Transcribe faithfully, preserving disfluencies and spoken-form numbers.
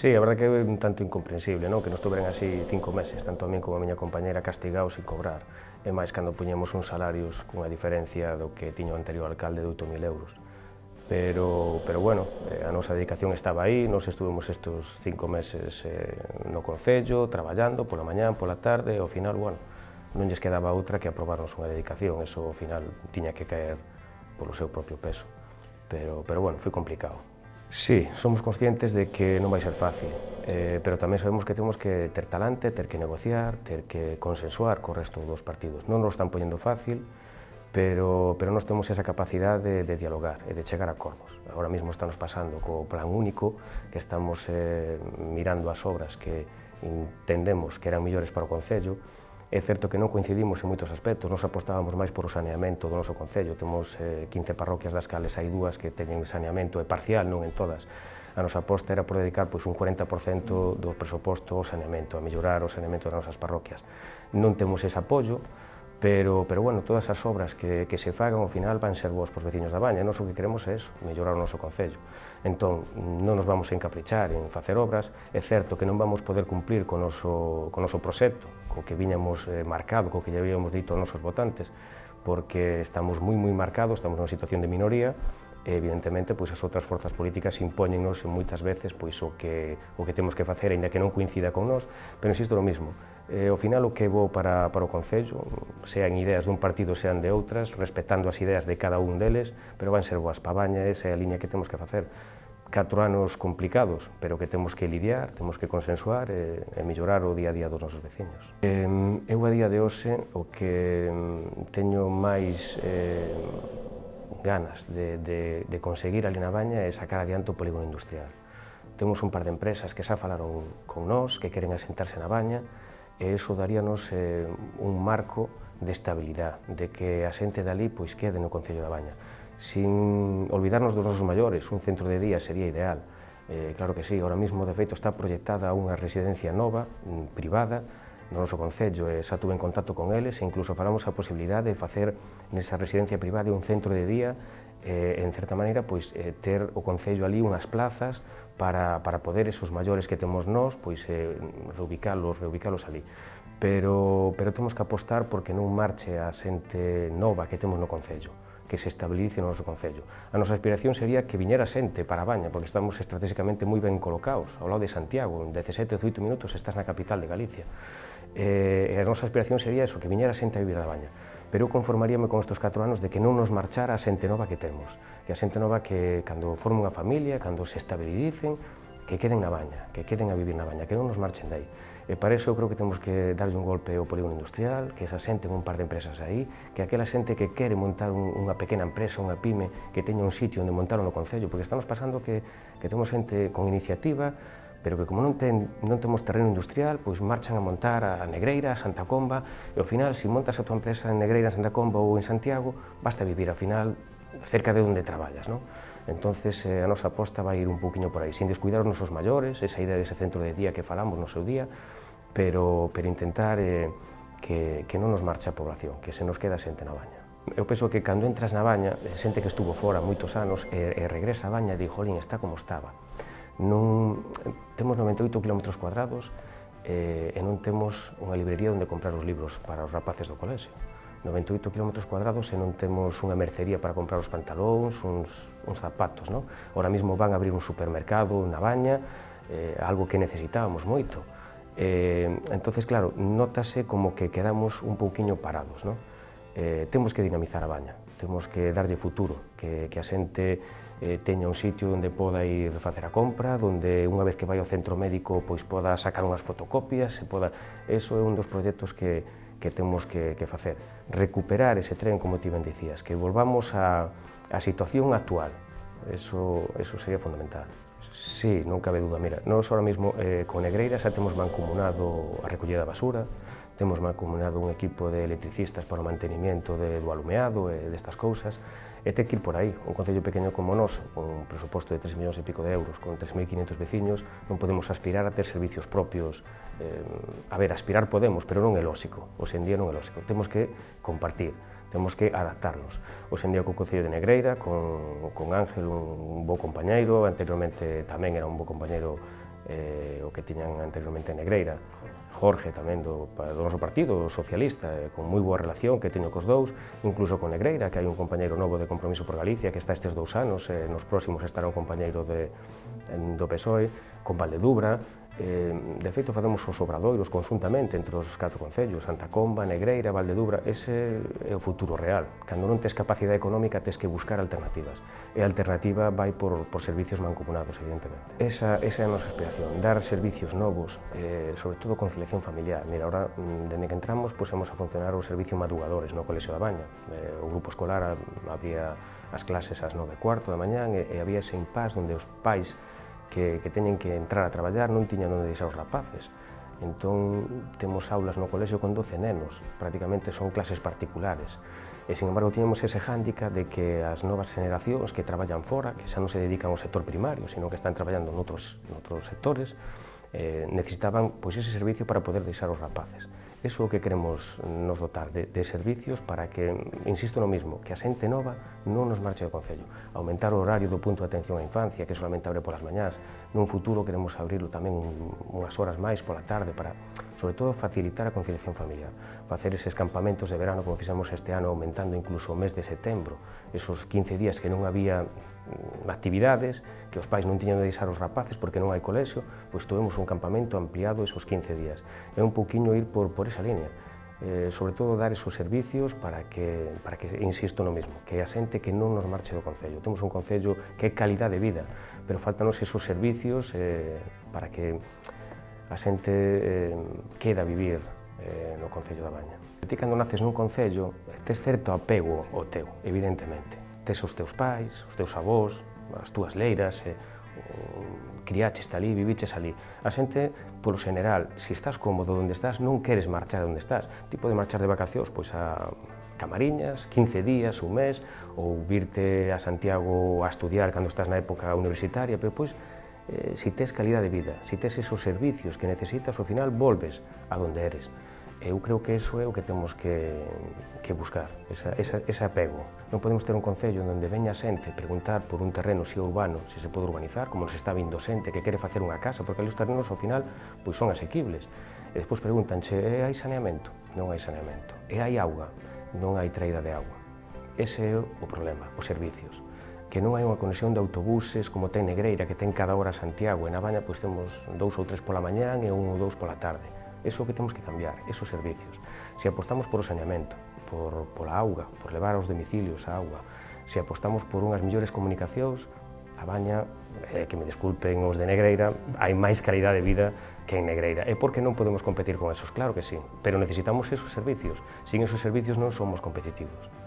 Sí, a verdade que é un tanto incomprensible, non? Que nos tuveran así cinco meses, tanto a min como a miña compañera castigados sin cobrar. E máis cando puñemos uns salarios cunha diferencia do que tiña o anterior alcalde de oito mil euros. Pero, pero bueno, a nosa dedicación estaba aí, nos estuvemos estes cinco meses eh, no Concello, traballando pola mañán, pola tarde, e ao final, bueno, non lles quedaba outra que aprobarnos unha dedicación, eso ao final tiña que caer polo seu propio peso. Pero, pero bueno, foi complicado. Sí, somos conscientes de que non vai ser fácil, eh, pero tamén sabemos que temos que ter talante, ter que negociar, ter que consensuar co resto dos partidos. Non nos están poñendo fácil, pero, pero nós temos esa capacidade de, de dialogar e de chegar a acordos. Agora mesmo estamos pasando co plan único, que estamos eh, mirando as obras que entendemos que eran mellores para o Concello. É certo que non coincidimos en moitos aspectos, nos apostábamos máis por o saneamento do noso Concello, temos eh, quince parroquias das cales hai dúas que teñen saneamento e parcial, non en todas. A nosa aposta era por dedicar pois, un cuarenta por cento do presuposto ao saneamento, a mellorar o saneamento das nosas parroquias. Non temos ese apoio, pero, pero bueno, todas as obras que, que se fagan ao final van ser boas pros veciños da Baña, e nós o que queremos é eso, mellorar o noso Concello. Entón, non nos vamos a encaprichar en facer obras, é certo que non vamos poder cumplir co noso, co noso proxecto, co que viñamos eh, marcado, co que lle habíamos dito aos nosos votantes, porque estamos moi, moi marcados, estamos nunha situación de minoría, e evidentemente pois, as outras forzas políticas impóñennos moitas veces pois, o, que, o que temos que facer, aínda que non coincida con nós, pero insisto no mismo, eh, ao final o que é bo para, para o Concello, sean ideas dun partido, sean de outras, respetando as ideas de cada un deles, pero van ser boas para a Baña, esa é a liña que temos que facer. Catro anos complicados, pero que temos que lidiar, temos que consensuar e, e mellorar o día a día dos nosos veciños. Eh, eu a día de hoxe o que teño máis eh, ganas de, de, de conseguir ali na Baña é sacar adiante o polígono industrial. Temos un par de empresas que xa falaron con nós, que queren asentarse na Baña, e iso daríanos eh, un marco de estabilidade, de que a xente dali pois, quede no Concello da Baña. Sin olvidarnos dos nosos maiores, un centro de día sería ideal. Eh, claro que sí, ahora mismo de feito está proyectada unha residencia nova, privada, no noso Concello, e xa tuve en contacto con eles, e incluso falamos a posibilidade de facer nesa residencia privada un centro de día, e, en certa maneira, pois, eh, ter o Concello ali unhas plazas para, para poder esos maiores que temos nós, pois, eh, reubicalos, reubicalos ali. Pero, pero temos que apostar porque non marche a xente nova que temos no Concello, que se estabilice no noso Concello. A nosa aspiración sería que viñera xente para a Baña, porque estamos estratégicamente moi ben colocados, ao lado de Santiago, en dezasete ou dezoito minutos estás na capital de Galicia. E a nosa aspiración sería eso, que viñera xente a vivir a Baña. Pero eu conformaríame con estes catro anos de que non nos marchara a xente nova que temos, que a xente nova que, cando formen unha familia, cando se estabilicen, que queden na Baña, que queden a vivir na Baña, que non nos marchen de aí. E para iso eu creo que temos que darlle un golpe ao polígono industrial, que esa xente con un par de empresas aí, que aquela xente que quere montar un, unha pequena empresa, unha pyme, que teña un sitio onde montarlo no Concello, porque estamos pasando que, que temos xente con iniciativa, pero que como non, ten, non temos terreno industrial, pois marchan a montar a Negreira, a Santa Comba, e ao final, se montas a tua empresa en Negreira, en Santa Comba ou en Santiago, basta vivir ao final cerca de onde traballas, non? Entonces, eh, a nosa aposta vai ir un poquinho por aí, sin descuidar os nosos maiores, esa idea dese centro de día que falamos no seu día, pero, pero intentar eh, que, que non nos marche a población, que se nos queda xente na Baña. Eu penso que cando entras na Baña, xente que estuvo fora moitos anos e, e regresa a Baña e di, jolín, está como estaba. Non, temos noventa e oito kilómetros cuadrados e, e non temos unha librería onde comprar os libros para os rapaces do colexio. noventa e oito kilómetros cuadrados e non temos unha mercería para comprar os pantalóns, uns, uns zapatos, non? Ahora mesmo van a abrir un supermercado na Baña, eh, algo que necesitábamos moito. Eh, entonces, claro, nótase como que quedamos un pouquiño parados, non? Eh, temos que dinamizar a Baña, temos que darlle futuro, que, que a xente eh, teña un sitio onde poda ir facer a compra, onde unha vez que vai ao centro médico pois poda sacar unhas fotocopias, se poda... Eso é un dos proxectos que, que temos que, que facer. Recuperar ese tren, como ti ben dicías, que volvamos a, a situación actual, eso, eso sería fundamental. Sí, non cabe dúda. Mira, nós ahora mesmo eh, con Negreira xa temos mancomunado a recollida da basura, temos mancomunado un equipo de electricistas para o mantenimiento de, do alumeado e destas cousas, e ten que ir por aí. Un concello pequeno como o noso, con un presuposto de tres millóns e pico de euros, con tres mil quinhentos veciños, non podemos aspirar a ter servicios propios. Eh, a ver, aspirar podemos, pero non é lóxico. Hoxe en día non é lóxico. Temos que compartir, temos que adaptarnos. Hoxe en día co Concello de Negreira, con, con Ángel, un bo compañeiro, anteriormente tamén era un bo compañeiro eh, o que tiñan anteriormente en Negreira. Jorge tamén do, do noso partido, socialista, eh, con moi boa relación que teño cos dous, incluso con Negreira, que hai un compañeiro novo de Compromiso por Galicia que está estes dous anos, e eh, nos próximos estará un compañeiro de, do P S O E, con Valdedubra. Eh, de feito, facemos os obradoiros conjuntamente entre os catro concellos, Santa Comba, Negreira, Valdedubra. Ese é o futuro real. Cando non tes capacidade económica, tes que buscar alternativas. E a alternativa vai por, por servicios mancomunados, evidentemente. Esa, esa é a nosa aspiración, dar servicios novos, eh, sobre todo conciliación familiar. Mira, ahora, dende que entramos, pues, hemos a funcionar o servicio madrugadores no Colexio da Baña. Eh, o grupo escolar había as clases ás nove e cuarto da mañán e, e había ese impás onde os pais que, que teñen que entrar a traballar non tiñan onde deixar os rapaces. Entón, temos aulas no colexio con doce nenos, prácticamente son clases particulares. E, sin embargo, tiñamos ese hándicap de que as novas generacións que traballan fora, que xa non se dedican ao sector primario, sino que están traballando noutros, noutros sectores, eh, necesitaban pois, ese servicio para poder deixar os rapaces. Iso é o que queremos nos dotar de, de servicios para que, insisto no mismo, que a xente nova non nos marche do concello. Aumentar o horario do punto de atención á infancia, que solamente abre polas mañás. Nun futuro queremos abrirlo tamén unhas horas máis pola tarde para, sobre todo, facilitar a conciliación familiar. Facer eses campamentos de verano, como fixemos este ano, aumentando incluso o mes de setembro, esos quince días que non había actividades, que os pais non tiñan de deixar os rapaces porque non hai colexio, pois tuvemos un campamento ampliado esos quince días. É un pouquiño ir por, por esa línea, eh, sobre todo dar esos servicios para que, para que, insisto no mismo, que a xente que non nos marche do concello. Temos un concello que é calidad de vida, pero faltanos esos servicios eh, para que a xente eh, queda a vivir eh, no concello da Baña. Ti, cando naces nun concello, tes certo apego ao teu, evidentemente. Tes os teus pais, os teus avós, as túas leiras, eh, criaches ali, viviches ali. A xente, polo general, se estás cómodo onde estás, non queres marchar onde estás. Ti podes marchar de vacacións pois, a Camariñas, quince días, un mes, ou virte a Santiago a estudiar cando estás na época universitaria, pero pois, eh, si tes calidad de vida, si tes esos servicios que necesitas, ao final volves a donde eres. Eu creo que iso é o que temos que, que buscar, esa, esa, ese apego. Non podemos ter un concello onde veña xente preguntar por un terreno si é urbano, se se pode urbanizar, como nos está vindo xente que quere facer unha casa, porque ali os terrenos ao final pois son asequibles. E despois preguntanche, e hai saneamento? Non hai saneamento. E hai auga? Non hai traída de auga. Ese é o problema, os servicios. Que non hai unha conexión de autobuses como ten Negreira, que ten cada hora Santiago, e na Baña pois temos dous ou tres pola mañán e un ou dous pola tarde. Iso é o que temos que cambiar, esos servicios. Se apostamos por o saneamento, por, pola auga, por levar aos domicilios a auga, se apostamos por unhas mellores comunicacións, a Baña, eh, que me desculpen os de Negreira, hai máis calidade de vida que en Negreira. E por que non podemos competir con esos? Claro que sí, pero necesitamos esos servicios. Sin esos servicios non somos competitivos.